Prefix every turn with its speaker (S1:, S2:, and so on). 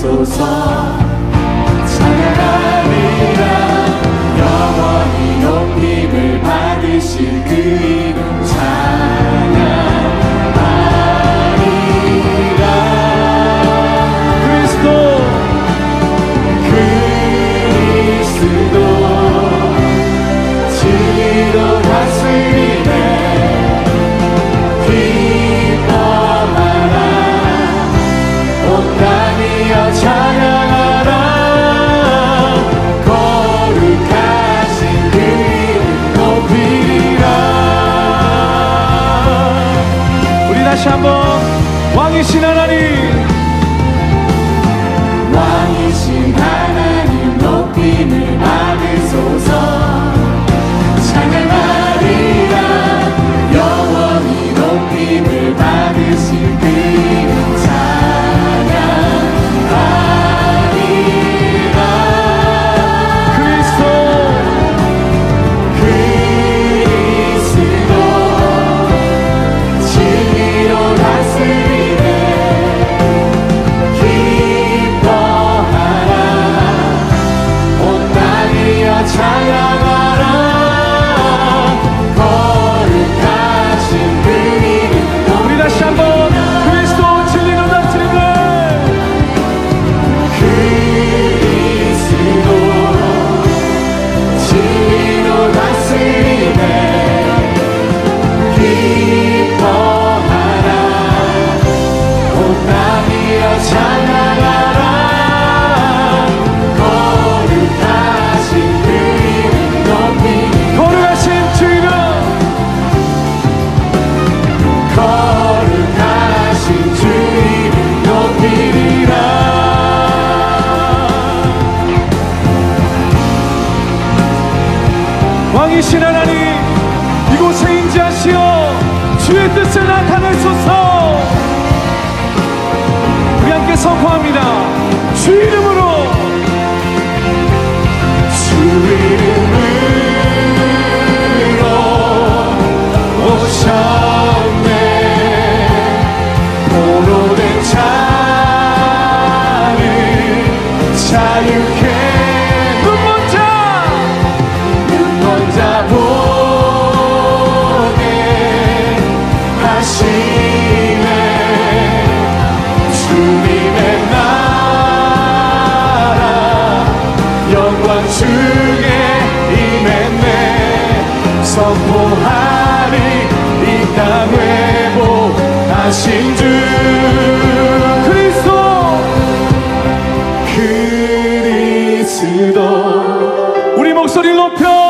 S1: 받으소서. 찬양하리라. 영원히 높임을 받으실 그 이름 찬양하리라. 그리스도 진리로 다스리네. 기뻐하라. 온 땅이여 찬양하라. 거룩하신 그 이름 높이라.
S2: 우리 다시 한번 왕이신 하나님,
S1: 왕이신 하나님 높임을 받으소서. 찬양하리라. 영원히 높임을 받으실 그 이름 찬양하리라. 그리스도 진리로 다스리네. 기뻐하라. 온 땅이여 찬양하라. 거룩하신 그 이름
S2: 우리 다시 한번 그리스도 진리로 다스리네.
S1: 그리스도 진리로 다스리네. 기뻐하라. 온 땅이여 찬양하라. 거룩하신 그 이름 높이니.
S2: 거룩하신 주 이름,
S1: 거룩하신 주 이름 높이리라.
S2: 왕이신 하나님, 이곳에 임재하시어 주의 뜻을 나타내소서. 우리 함께 선포합니다. 주 이름으로.
S1: 주 이름으로 오셨네. 포로된 자를 자유케. 눈먼 자 보게 하시네. 주님의 나라 영광 중에 임했네. 선포하리 이 땅 회복하신 주 그리스도.
S2: 우리 목소리를 높여